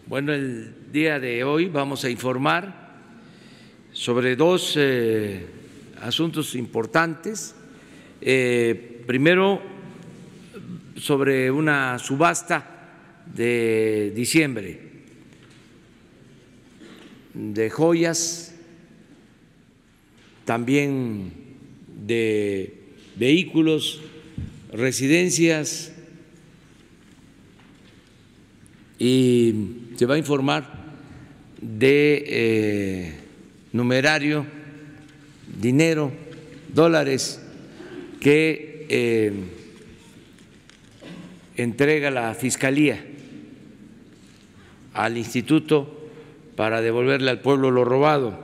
Bueno, el día de hoy vamos a informar sobre dos asuntos importantes. Primero, sobre una subasta de diciembre de joyas, también de vehículos, residencias, y se va a informar de numerario, dinero, dólares que entrega la Fiscalía al Instituto para devolverle al pueblo lo robado.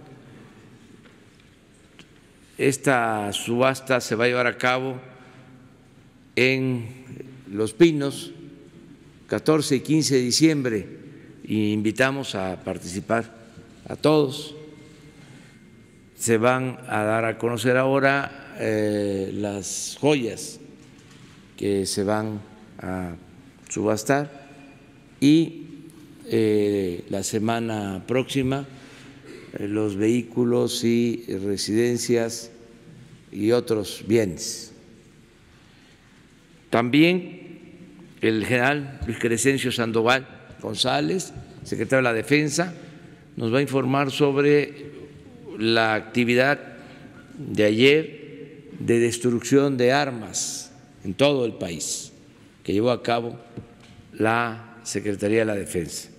Esta subasta se va a llevar a cabo en Los Pinos, 14 y 15 de diciembre, y invitamos a participar a todos. Se van a dar a conocer ahora las joyas que se van a subastar y la semana próxima los vehículos y residencias y otros bienes. También el general Luis Crescencio Sandoval González, secretario de la Defensa, nos va a informar sobre la actividad de ayer de destrucción de armas en todo el país que llevó a cabo la Secretaría de la Defensa.